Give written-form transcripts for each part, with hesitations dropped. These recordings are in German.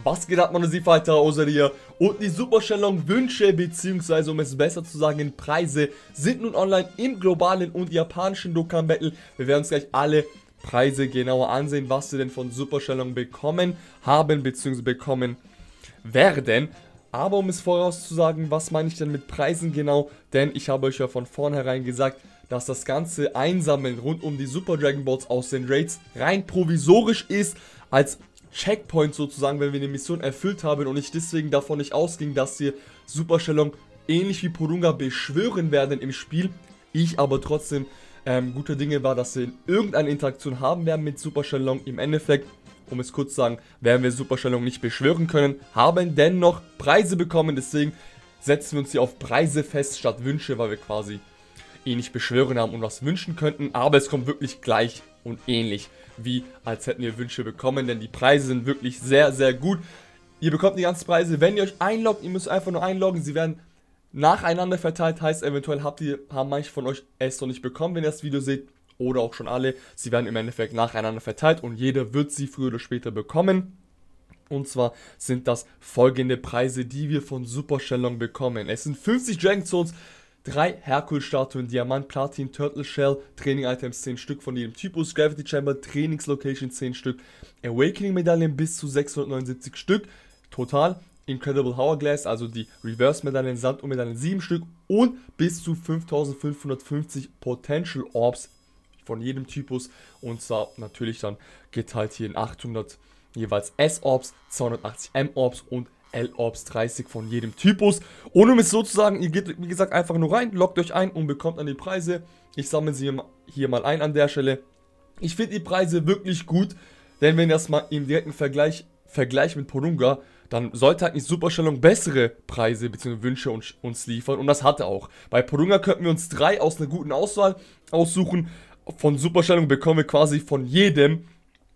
Was geht ab, meine Fighter, außer dir? Und die Superstellung Wünsche, beziehungsweise um es besser zu sagen, Preise sind nun online im globalen und japanischen Dokkan Battle. Wir werden uns gleich alle Preise genauer ansehen, was wir denn von Superstellung bekommen haben, beziehungsweise bekommen werden. Aber um es vorauszusagen, was meine ich denn mit Preisen genau? Denn ich habe euch ja von vornherein gesagt, dass das ganze Einsammeln rund um die Super Dragon Balls aus den Raids rein provisorisch ist, als Checkpoint sozusagen, wenn wir eine Mission erfüllt haben und ich deswegen davon nicht ausging, dass wir Superstellung ähnlich wie Porunga beschwören werden im Spiel. Ich aber trotzdem guter Dinge war, dass wir irgendeine Interaktion haben werden mit Superstellung. Im Endeffekt, um es kurz zu sagen, werden wir Superstellung nicht beschwören können, haben dennoch Preise bekommen, deswegen setzen wir uns hier auf Preise fest statt Wünsche, weil wir quasi nicht beschwören haben und was wünschen könnten, aber es kommt wirklich gleich und ähnlich, wie als hätten wir Wünsche bekommen, denn die Preise sind wirklich sehr, sehr gut. Ihr bekommt die ganzen Preise, wenn ihr euch einloggt, ihr müsst einfach nur einloggen, sie werden nacheinander verteilt, heißt eventuell haben manche von euch es noch nicht bekommen, wenn ihr das Video seht, oder auch schon alle, sie werden im Endeffekt nacheinander verteilt und jeder wird sie früher oder später bekommen. Und zwar sind das folgende Preise, die wir von Superstellung bekommen. Es sind 50 Dragon Souls, 3 Herkules-Statuen, Diamant, Platin, Turtle Shell, Training-Items 10 Stück von jedem Typus, Gravity Chamber, Trainingslocation 10 Stück, Awakening-Medaillen bis zu 679 Stück, total, Incredible Hourglass, also die Reverse-Medaillen, Sanduhr-Medaillen 7 Stück und bis zu 5550 Potential Orbs von jedem Typus und zwar natürlich dann geteilt hier in 800 jeweils S-Orbs, 280 M-Orbs und L-Orbs 30 von jedem Typus. Und um es so zu sagen, ihr geht wie gesagt einfach nur rein, loggt euch ein und bekommt dann die Preise. Ich sammle sie hier mal ein an der Stelle. Ich finde die Preise wirklich gut, denn wenn ihr das mal im direkten Vergleich mit Porunga, dann sollte halt nicht Superstellung bessere Preise bzw. Wünsche uns liefern und das hat er auch. Bei Porunga könnten wir uns 3 aus einer guten Auswahl aussuchen. Von Superstellung bekommen wir quasi von jedem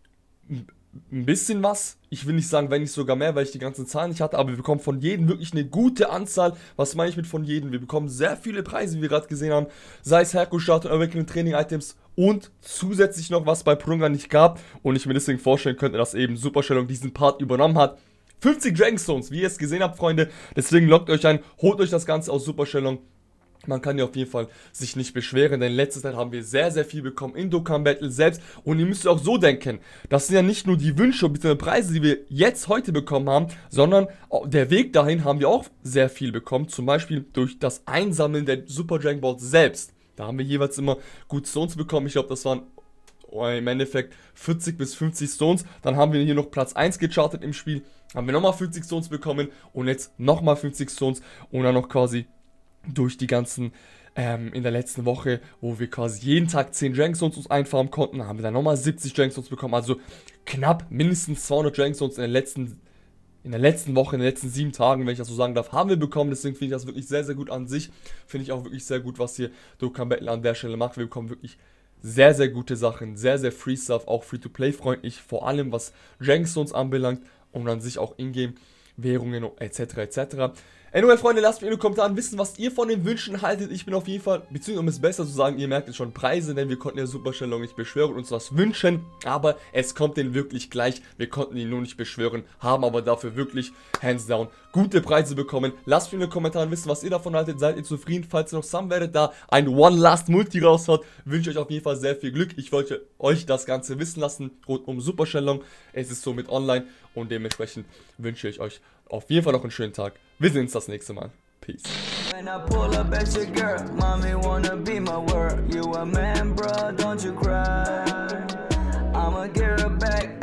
ein bisschen was. Ich will nicht sagen, wenn nicht sogar mehr, weil ich die ganzen Zahlen nicht hatte, aber wir bekommen von jedem wirklich eine gute Anzahl. Was meine ich mit von jedem? Wir bekommen sehr viele Preise, wie wir gerade gesehen haben, sei es Herkules-Statuen, Awakening, Training-Items und zusätzlich noch, was bei Porunga nicht gab und ich mir deswegen vorstellen könnte, dass eben Superstellung diesen Part übernommen hat. 50 Dragon Stones, wie ihr es gesehen habt, Freunde, deswegen loggt euch ein, holt euch das Ganze aus Superstellung. Man kann ja auf jeden Fall sich nicht beschweren, denn in letzter Zeit haben wir sehr, sehr viel bekommen in Dokkan Battle selbst. Und ihr müsst auch so denken, das sind ja nicht nur die Wünsche bzw. Preise, die wir jetzt heute bekommen haben, sondern der Weg dahin haben wir auch sehr viel bekommen. Zum Beispiel durch das Einsammeln der Super Dragon Balls selbst. Da haben wir jeweils immer gut Stones bekommen. Ich glaube, das waren im Endeffekt 40 bis 50 Stones. Dann haben wir hier noch Platz 1 gechartet im Spiel. Haben wir nochmal 50 Stones bekommen und jetzt nochmal 50 Stones und dann noch quasi durch die ganzen, in der letzten Woche, wo wir quasi jeden Tag 10 Dragon Stones uns einfarmen konnten, haben wir dann nochmal 70 Dragon Stones bekommen, also knapp mindestens 200 Dragon Stones in der letzten Woche, in den letzten 7 Tagen, wenn ich das so sagen darf, haben wir bekommen, deswegen finde ich das wirklich sehr, sehr gut an sich, finde ich auch wirklich sehr gut, was hier Dokkan Battle an der Stelle macht, wir bekommen wirklich sehr, sehr gute Sachen, sehr, sehr Free Stuff, auch Free-to-Play freundlich, vor allem was Dragon Stones anbelangt und an sich auch Ingame Währungen etc. etc. Anyway, Freunde, lasst mir in den Kommentaren wissen, was ihr von den Wünschen haltet. Ich bin auf jeden Fall, beziehungsweise um es besser zu sagen, ihr merkt jetzt schon Preise, denn wir konnten ja Superstellung nicht beschwören und uns was wünschen, aber es kommt denen wirklich gleich. Wir konnten ihn nur nicht beschwören, haben aber dafür wirklich, hands down, gute Preise bekommen. Lasst mir in den Kommentaren wissen, was ihr davon haltet. Seid ihr zufrieden? Falls ihr noch Sam werdet, da ein One Last Multi raushaut, wünsche ich euch auf jeden Fall sehr viel Glück. Ich wollte euch das Ganze wissen lassen rund um Superstellung. Es ist somit online und dementsprechend wünsche ich euch auf jeden Fall noch einen schönen Tag. Wir sehen uns das nächste Mal. Peace. When I pull up at your girl, mommy wanna be my world. You a man, bro, don't you cry. I'ma get her back.